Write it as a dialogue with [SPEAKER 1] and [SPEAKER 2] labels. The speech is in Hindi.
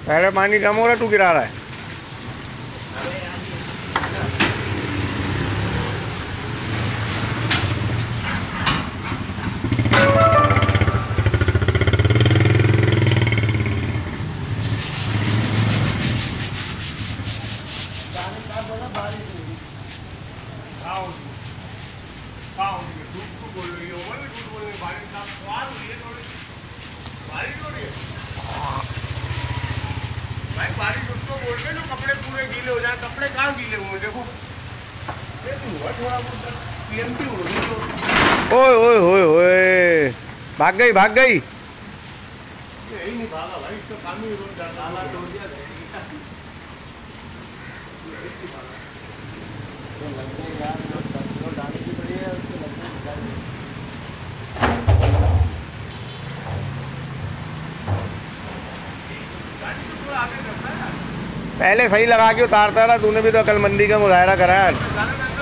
[SPEAKER 1] पहले पानी कम हो रहा है, तू गिरा रहा है।
[SPEAKER 2] भाई बारिश उसको बोल के जो कपड़े पूरे गीले हो जाए। कपड़े कहाँ गीले हुए देखो, थोड़ा बहुत पीएमटी हो रही है।
[SPEAKER 1] ओए ओए ओए ओए, भाग गई भाग गई।
[SPEAKER 2] यही नहीं भागा भाई, इसका काम ही रोज डाला तोड़ दिया।
[SPEAKER 1] पहले सही लगा के उतारता रहा, तूने भी तो अकलमंदी का मुजाहरा करा है।